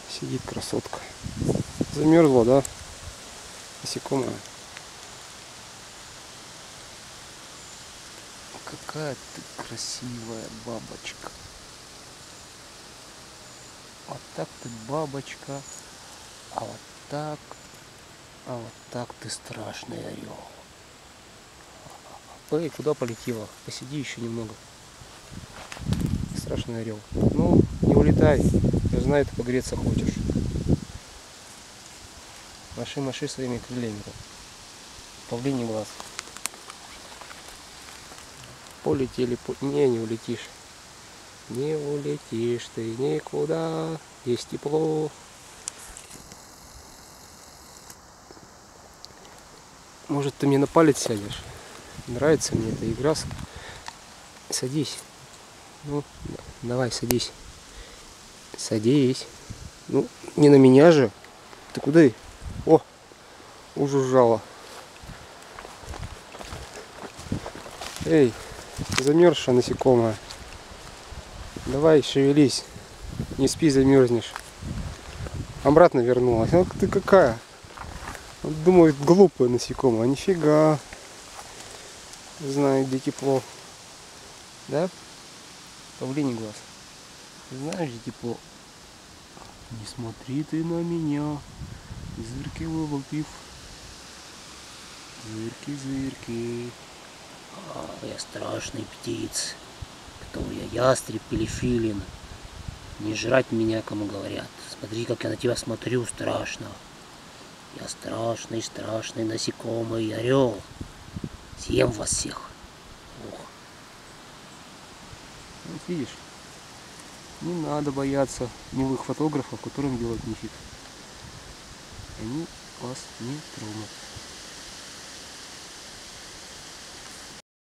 Сидит красотка. Замерзла, да? Насекомая. Какая ты красивая бабочка. Вот так ты бабочка, а вот так ты страшный орел. Эй, куда полетела? Посиди еще немного. Страшный орел. Ну, не улетай. Я знаю, ты погреться хочешь. Маши своими крыльями. Павлиний глаз. Полетели. Не улетишь. Не улетишь ты никуда. Здесь тепло. Может, ты мне на палец сядешь? Нравится мне эта игра. Садись. Ну, давай, садись. Садись. Ну, не на меня же. Ты куда? О, ужужжала. Эй, замерзшая насекомая. Давай, шевелись. Не спи, замерзнешь. Обратно вернулась. Ну, ты какая? Думаю, глупая насекомая. Нифига. Знает, где тепло. Да? Павлиний глаз. Знаешь, где тепло? Не смотри ты на меня. Зырки вылупив. Зырки. Я страшный птиц. Кто я, ястреб или филин? Не жрать меня, кому говорят. Смотри, как я на тебя смотрю, страшно. Я страшный насекомый орел. Съем вас всех. Ох. Вот видишь, не надо бояться милых фотографов, которым делать нефиг. Они вас не тронут.